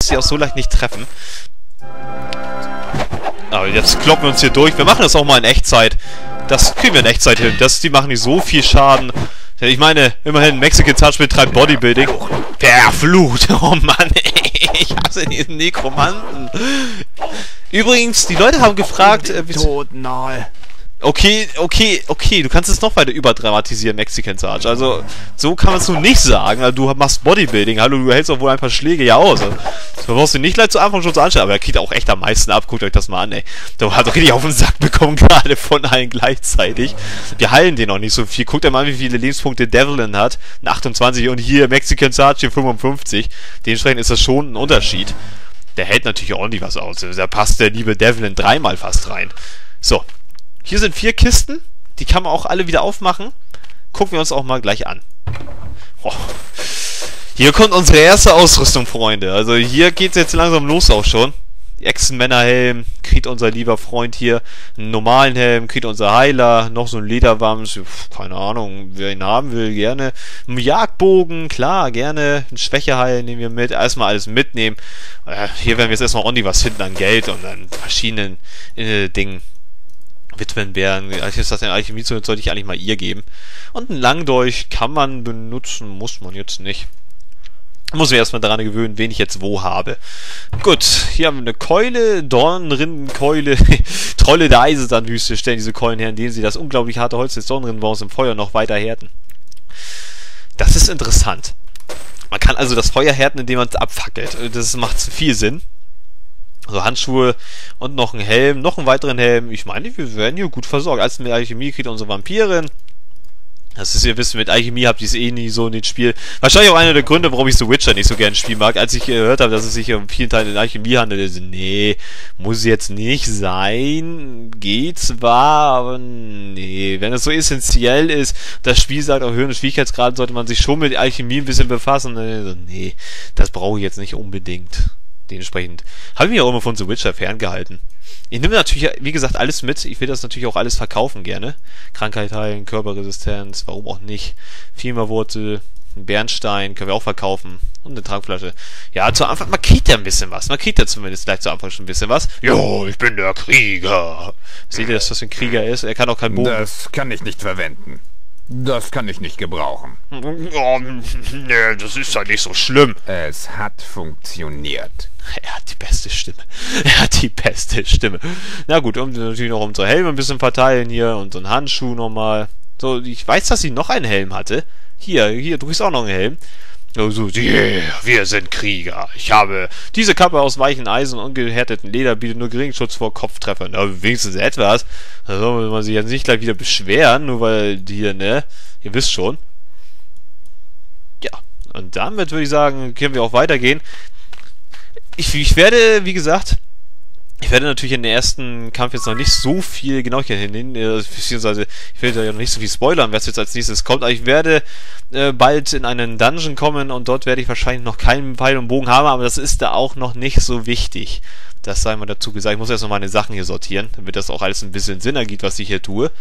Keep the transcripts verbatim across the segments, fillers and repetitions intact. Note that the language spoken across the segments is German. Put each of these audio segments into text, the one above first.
sie auch so leicht nicht treffen. Aber jetzt kloppen wir uns hier durch. Wir machen das auch mal in Echtzeit. Das kriegen wir in Echtzeit hin. Das, die machen nicht so viel Schaden. Ich meine, immerhin, Mexican Touch betreibt Bodybuilding. Verflucht! Oh Mann, ey. Ich hasse diesen Nekromanten. Übrigens, die Leute haben gefragt... Äh, Tod nahe. Okay, okay, okay, du kannst es noch weiter überdramatisieren, Mexican Touch. Also, so kann man es nun nicht sagen. Also, du machst Bodybuilding, hallo, du hältst auch wohl ein paar Schläge ja aus. Also, das brauchst du nicht gleich zu Anfang schon zu anschauen, aber er kriegt auch echt am meisten ab. Guckt euch das mal an, ey. Der hat doch richtig auf den Sack bekommen, gerade von allen gleichzeitig. Wir heilen den noch nicht so viel. Guckt euch mal an, wie viele Lebenspunkte Devlin hat. Ein achtundzwanzig und hier Mexican Touch hier fünfundfünfzig. Dementsprechend ist das schon ein Unterschied. Der hält natürlich ordentlich was aus. Da passt der liebe Devlin dreimal fast rein. So. Hier sind vier Kisten, die kann man auch alle wieder aufmachen. Gucken wir uns auch mal gleich an. Oh. Hier kommt unsere erste Ausrüstung, Freunde. Also hier geht es jetzt langsam los auch schon. Echsenmännerhelm, kriegt unser lieber Freund hier einen normalen Helm, kriegt unser Heiler, noch so ein Lederwams, keine Ahnung, wer ihn haben will, gerne. Ein Jagdbogen, klar, gerne. Ein Schwächeheil nehmen wir mit, erstmal alles mitnehmen. Äh, hier werden wir jetzt erstmal ordentlich was finden an Geld und an verschiedenen äh, Dingen. Witwenbären, ist das eine Alchemie, sollte ich eigentlich mal ihr geben. Und einen Langdolch kann man benutzen, muss man jetzt nicht. Muss mich erstmal daran gewöhnen, wen ich jetzt wo habe. Gut, hier haben wir eine Keule, Dornrindenkeule, Trolle der Eisesandwüste stellen diese Keulen her, indem sie das unglaublich harte Holz des Dornrindenbaums im Feuer noch weiter härten. Das ist interessant. Man kann also das Feuer härten, indem man es abfackelt. Das macht viel Sinn. Also Handschuhe und noch ein Helm, noch einen weiteren Helm. Ich meine, wir werden hier gut versorgt. Als mit Alchemie kriegt unsere Vampirin. Das ist, ihr wisst, mit Alchemie habt ihr es eh nie so in den Spiel. Wahrscheinlich auch einer der Gründe, warum ich The Witcher nicht so gerne spielen mag. Als ich gehört habe, dass es sich um vielen Teilen in Alchemie handelt, also, nee, muss jetzt nicht sein. Geht zwar, aber nee. Wenn es so essentiell ist, das Spiel sagt, auf höheren Schwierigkeitsgraden sollte man sich schon mit Alchemie ein bisschen befassen. Also, nee, das brauche ich jetzt nicht unbedingt. Dementsprechend habe ich mich auch immer von The Witcher ferngehalten. Ich nehme natürlich, wie gesagt, alles mit. Ich will das natürlich auch alles verkaufen gerne. Krankheit heilen, Körperresistenz, warum auch nicht. Firmawurzel, ein Bernstein können wir auch verkaufen. Und eine Trankflasche. Ja, zu Anfang, man kriegt ja ein bisschen was. Man kriegt ja zumindest gleich zu Anfang schon ein bisschen was. Jo, ich bin der Krieger. Seht ihr, dass das ein Krieger ist? Er kann auch keinen Bogen. Das kann ich nicht verwenden. Das kann ich nicht gebrauchen. Oh, nee, das ist ja nicht so schlimm. Es hat funktioniert. Er hat die beste Stimme. Er hat die beste Stimme. Na gut, um natürlich noch unsere Helme ein bisschen verteilen hier und so einen Handschuh nochmal. So, ich weiß, dass sie noch einen Helm hatte. Hier, hier, du kriegst auch noch einen Helm. So, yeah, wir sind Krieger. Ich habe diese Kappe aus weichem Eisen und ungehärteten Leder, bietet nur geringen Schutz vor Kopftreffern. Aber wenigstens etwas. Da soll man sich jetzt nicht gleich wieder beschweren, nur weil hier, ne? Ihr wisst schon. Ja, und damit würde ich sagen, können wir auch weitergehen. Ich, ich werde, wie gesagt, ich werde natürlich in den ersten Kampf jetzt noch nicht so viel Genauigkeit hinnehmen, beziehungsweise ich will da ja noch nicht so viel spoilern, was jetzt als nächstes kommt, aber ich werde äh, bald in einen Dungeon kommen und dort werde ich wahrscheinlich noch keinen Pfeil und Bogen haben, aber das ist da auch noch nicht so wichtig. Das sei mal dazu gesagt. Ich muss erst noch meine Sachen hier sortieren, damit das auch alles ein bisschen Sinn ergibt, was ich hier tue.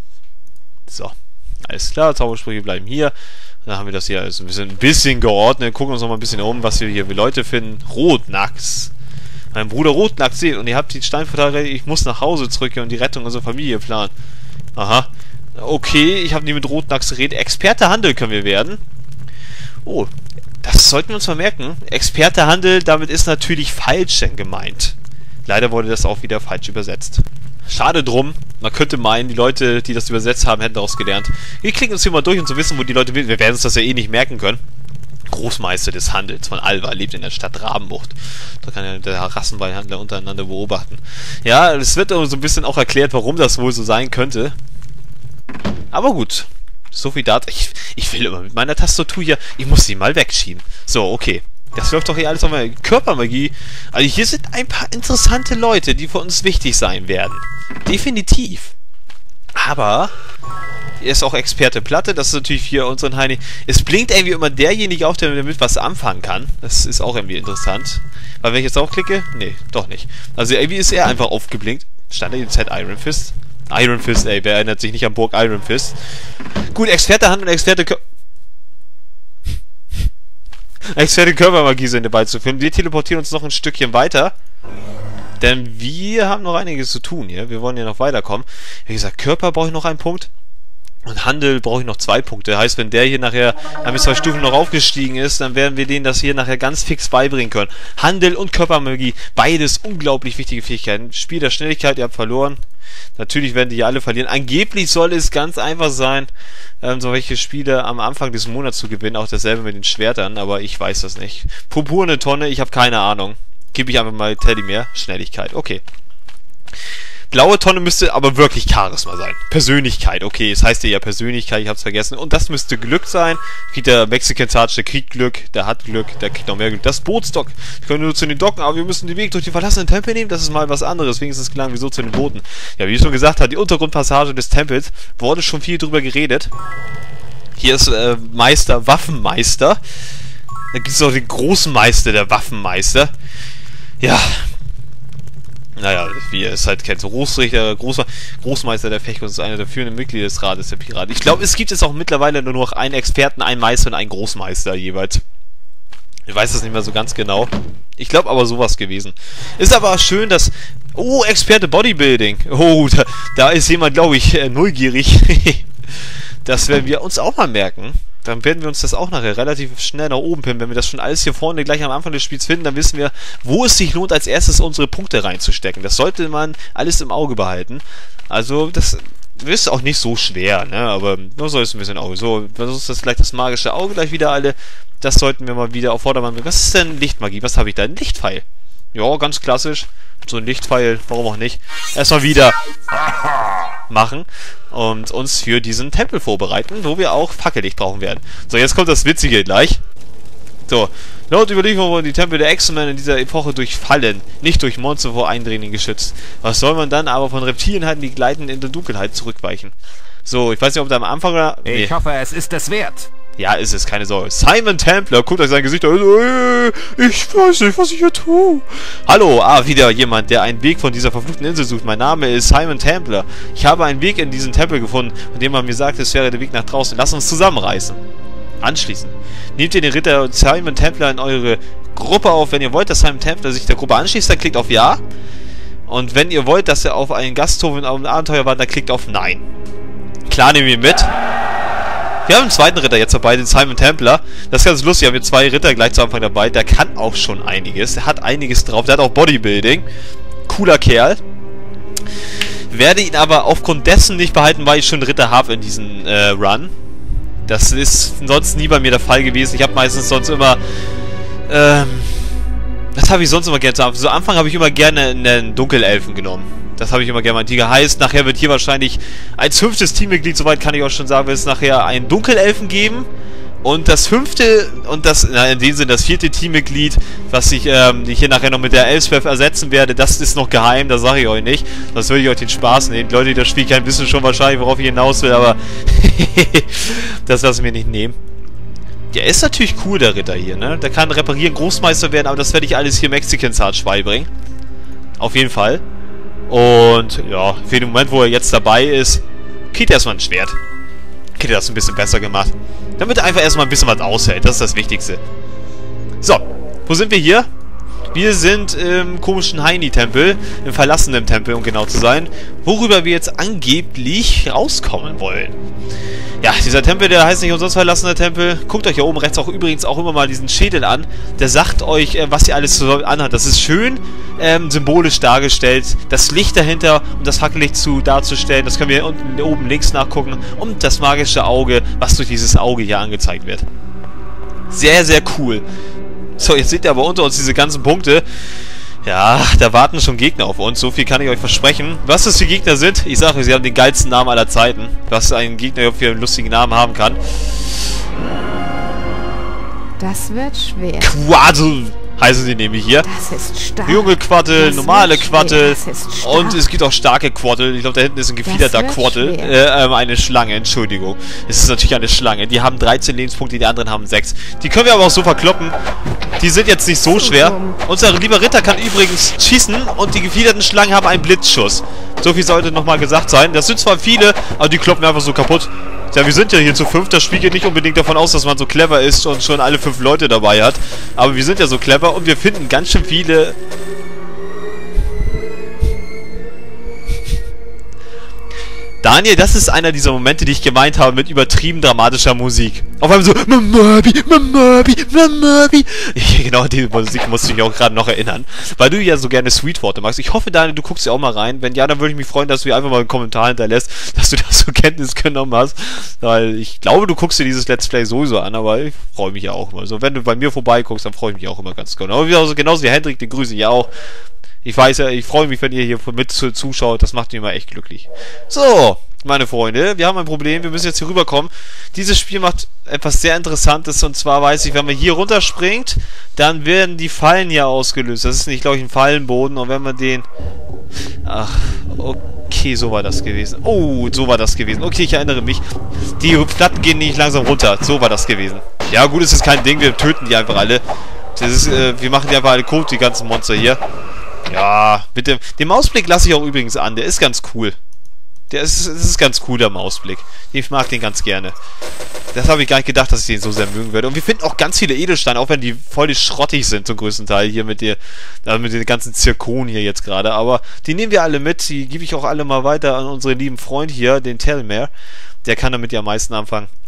So, alles klar, Zaubersprüche bleiben hier. Dann haben wir das hier alles ein bisschen, ein bisschen geordnet. Gucken uns noch mal ein bisschen um, was wir hier für Leute finden. Rotnachs. Mein Bruder Rotnachs seht und ihr habt die Steinportale, ich muss nach Hause zurück und die Rettung unserer Familie planen. Aha. Okay, ich habe nie mit Rotnachs geredet. Experte Handel können wir werden. Oh, das sollten wir uns mal merken. Experte Handel, damit ist natürlich Falschen gemeint. Leider wurde das auch wieder falsch übersetzt. Schade drum. Man könnte meinen, die Leute, die das übersetzt haben, hätten daraus gelernt. Wir klicken uns hier mal durch, um zu wissen, wo die Leute sind. Wir werden uns das ja eh nicht merken können. Großmeister des Handels von Alva lebt in der Stadt Rabenbucht. Da kann ja der Rassenbeinhandler untereinander beobachten. Ja, es wird so ein bisschen auch erklärt, warum das wohl so sein könnte. Aber gut. So viel dazu. Ich, ich will immer mit meiner Tastatur hier. Ich muss sie mal wegschieben. So, okay. Das läuft doch hier alles auf meine Körpermagie. Also hier sind ein paar interessante Leute, die für uns wichtig sein werden. Definitiv. Aber er ist auch Experte Platte. Das ist natürlich hier unseren Heini. Es blinkt irgendwie immer derjenige auf, der damit was anfangen kann. Das ist auch irgendwie interessant. Weil wenn ich jetzt aufklicke, nee, doch nicht. Also irgendwie ist er einfach aufgeblinkt. Stand da jetzt halt Iron Fist? Iron Fist, ey, wer erinnert sich nicht an Burg Iron Fist? Gut, Experte Hand und Experte Kö Experte Körpermagie-Sende beizuführen. Wir teleportieren uns noch ein Stückchen weiter. Denn wir haben noch einiges zu tun hier. Wir wollen ja noch weiterkommen. Wie gesagt, Körper brauche ich noch einen Punkt. Und Handel brauche ich noch zwei Punkte. Heißt, wenn der hier nachher ein zwei Stufen noch aufgestiegen ist, dann werden wir denen das hier nachher ganz fix beibringen können. Handel und Körpermagie, beides unglaublich wichtige Fähigkeiten. Spiel der Schnelligkeit, ihr habt verloren. Natürlich werden die alle verlieren. Angeblich soll es ganz einfach sein, ähm, solche Spiele am Anfang des Monats zu gewinnen. Auch dasselbe mit den Schwertern, aber ich weiß das nicht. Purpurne Tonne, ich habe keine Ahnung. Gebe ich einfach mal Teddy mehr. Schnelligkeit, okay. Blaue Tonne müsste aber wirklich Charisma sein. Persönlichkeit, okay, es heißt ja Persönlichkeit, ich hab's vergessen. Und das müsste Glück sein. Kriegt der Mexican Sarge, der kriegt Glück, der hat Glück, der kriegt noch mehr Glück. Das Bootsdock. Wir können nur zu den Docken, aber wir müssen den Weg durch die verlassenen Tempel nehmen. Das ist mal was anderes. Wenigstens gelangen wir so zu den Booten. Ja, wie ich schon gesagt habe, die Untergrundpassage des Tempels, wurde schon viel drüber geredet. Hier ist äh, Meister, Waffenmeister. Da gibt es auch den großen Meister, der Waffenmeister. Ja. Naja, wie ihr es halt kennt, so Großrichter, Groß, Großmeister der Fechtkunst ist einer der führenden Mitglieder des Rates der Piraten. Ich glaube, es gibt jetzt auch mittlerweile nur noch einen Experten, einen Meister und einen Großmeister jeweils. Ich weiß das nicht mehr so ganz genau. Ich glaube aber sowas gewesen. Ist aber schön, dass... Oh, Experte Bodybuilding. Oh, da, da ist jemand, glaube ich, äh, neugierig. Das werden wir uns auch mal merken. Dann werden wir uns das auch nachher relativ schnell nach oben pinnen. Wenn wir das schon alles hier vorne gleich am Anfang des Spiels finden, dann wissen wir, wo es sich lohnt, als erstes unsere Punkte reinzustecken. Das sollte man alles im Auge behalten. Also, das ist auch nicht so schwer, ne? Aber nur soll es ein bisschen Auge. So, was ist das gleich das magische Auge gleich wieder alle? Das sollten wir mal wieder auf Vordermann bringen. Was ist denn Lichtmagie? Was habe ich da? Ein Lichtpfeil. Ja, ganz klassisch. So ein Lichtpfeil, warum auch nicht. Erstmal wieder machen und uns für diesen Tempel vorbereiten, wo wir auch Fackellicht brauchen werden. So, jetzt kommt das Witzige gleich. So, laut Überlieferung wurden die Tempel der X-Men in dieser Epoche durch Fallen, nicht durch Monster vor Eindringling geschützt. Was soll man dann aber von Reptilienheiten, die gleiten in der Dunkelheit zurückweichen? So, ich weiß nicht, ob da am Anfang... Oder, nee. Ich hoffe, es ist es wert. Ja, ist es, keine Sorge. Simon Templar, guckt euch sein Gesicht an. Ich weiß nicht, was ich hier tue. Hallo, ah, wieder jemand, der einen Weg von dieser verfluchten Insel sucht. Mein Name ist Simon Templar. Ich habe einen Weg in diesen Tempel gefunden, von dem man mir sagt, es wäre der Weg nach draußen. Lasst uns zusammenreißen. Anschließend. Nehmt ihr den Ritter Simon Templar in eure Gruppe auf. Wenn ihr wollt, dass Simon Templar sich der Gruppe anschließt, dann klickt auf Ja. Und wenn ihr wollt, dass er auf einen Gasthof in einem Abenteuer wandert, dann klickt auf Nein. Klar, nehmen wir ihn mit. Wir haben einen zweiten Ritter jetzt dabei, den Simon Templar. Das ist ganz lustig, wir haben hier zwei Ritter gleich zu Anfang dabei. Der kann auch schon einiges. Der hat einiges drauf. Der hat auch Bodybuilding. Cooler Kerl. Werde ihn aber aufgrund dessen nicht behalten, weil ich schon einen Ritter habe in diesem äh, Run. Das ist sonst nie bei mir der Fall gewesen. Ich habe meistens sonst immer... Ähm... Was habe ich sonst immer gerne zu Anfang? So, am Anfang habe ich immer gerne einen Dunkelelfen genommen. Das habe ich immer gerne mal Tiger. Heißt, nachher wird hier wahrscheinlich als fünftes Teammitglied, soweit kann ich auch schon sagen, wird es nachher einen Dunkelelfen geben. Und das fünfte, und das, na, in dem Sinne das vierte Teammitglied, was ich, ähm, ich hier nachher noch mit der Elspeth ersetzen werde, das ist noch geheim, das sage ich euch nicht. Das würde ich euch den Spaß nehmen. Die Leute, die das Spiel kennen, wissen schon wahrscheinlich, worauf ich hinaus will, aber das lassen wir nicht nehmen. Der ist natürlich cool, der Ritter hier, ne? Der kann reparieren, Großmeister werden, aber das werde ich alles hier Mexican Sarge beibringen. Auf jeden Fall. Und, ja, für den Moment, wo er jetzt dabei ist, kriegt er erstmal ein Schwert. Kriegt er das ein bisschen besser gemacht. Damit er einfach erstmal ein bisschen was aushält. Das ist das Wichtigste. So, wo sind wir hier? Wir sind im komischen Heini-Tempel, im verlassenen Tempel, um genau zu sein, worüber wir jetzt angeblich rauskommen wollen. Ja, dieser Tempel, der heißt nicht umsonst verlassener Tempel. Guckt euch hier oben rechts auch übrigens auch immer mal diesen Schädel an. Der sagt euch, äh, was ihr alles so anhat. Das ist schön ähm, symbolisch dargestellt. Das Licht dahinter, um das Fackellicht zu darzustellen. Das können wir unten oben links nachgucken. Und das magische Auge, was durch dieses Auge hier angezeigt wird. Sehr, sehr cool. So, jetzt seht ihr aber unter uns diese ganzen Punkte. Ja, da warten schon Gegner auf uns. So viel kann ich euch versprechen. Was das für Gegner sind? Ich sage euch, sie haben den geilsten Namen aller Zeiten. Was ein Gegner für einen lustigen Namen haben kann. Das wird schwer. Quaddle heißen sie nämlich hier. Das ist stark. Junge Quaddel, normale Quaddel. Und es gibt auch starke Quaddel. Ich glaube, da hinten ist ein gefiederter Quaddel. Äh, ähm, eine Schlange, Entschuldigung. Es ist natürlich eine Schlange. Die haben dreizehn Lebenspunkte, die anderen haben sechs. Die können wir aber auch so verkloppen. Die sind jetzt nicht so schwer. Unser lieber Ritter kann übrigens schießen und die gefiederten Schlangen haben einen Blitzschuss. So viel sollte nochmal gesagt sein. Das sind zwar viele, aber die kloppen wir einfach so kaputt. Ja, wir sind ja hier zu fünf. Das Spiel geht nicht unbedingt davon aus, dass man so clever ist und schon alle fünf Leute dabei hat. Aber wir sind ja so clever und wir finden ganz schön viele... Daniel, das ist einer dieser Momente, die ich gemeint habe mit übertrieben dramatischer Musik. Auf einmal so, Mamabi, Mamabi, Mamabi. Genau, die Musik musste ich mich auch gerade noch erinnern. Weil du ja so gerne Sweetwater magst. Ich hoffe, Daniel, du guckst ja auch mal rein. Wenn ja, dann würde ich mich freuen, dass du mir einfach mal einen Kommentar hinterlässt, dass du das zur Kenntnis genommen hast. Weil ich glaube, du guckst dir dieses Let's Play sowieso an, aber ich freue mich ja auch immer. Also wenn du bei mir vorbeiguckst, dann freue ich mich auch immer ganz genau. Aber genauso wie Hendrik, den grüße ich ja auch. Ich weiß ja, ich freue mich, wenn ihr hier mit zuschaut. Das macht mich immer echt glücklich. So, meine Freunde, wir haben ein Problem. Wir müssen jetzt hier rüberkommen. Dieses Spiel macht etwas sehr Interessantes. Und zwar weiß ich, wenn man hier runterspringt, dann werden die Fallen hier ausgelöst. Das ist nicht, glaube ich, ein Fallenboden. Und wenn man den... Ach, okay, so war das gewesen. Oh, so war das gewesen. Okay, ich erinnere mich. Die Platten gehen nicht langsam runter. So war das gewesen. Ja, gut, es ist kein Ding. Wir töten die einfach alle. Das ist, äh, wir machen die einfach alle tot, die ganzen Monster hier. Ja, mit dem, den Mausblick lasse ich auch übrigens an. Der ist ganz cool. Der ist, das ist ganz cool, der Mausblick. Ich mag den ganz gerne. Das habe ich gar nicht gedacht, dass ich den so sehr mögen werde. Und wir finden auch ganz viele Edelsteine, auch wenn die voll schrottig sind zum größten Teil hier mit der, also mit den ganzen Zirkonen hier jetzt gerade. Aber die nehmen wir alle mit. Die gebe ich auch alle mal weiter an unseren lieben Freund hier, den Telmer. Der kann damit ja am meisten anfangen.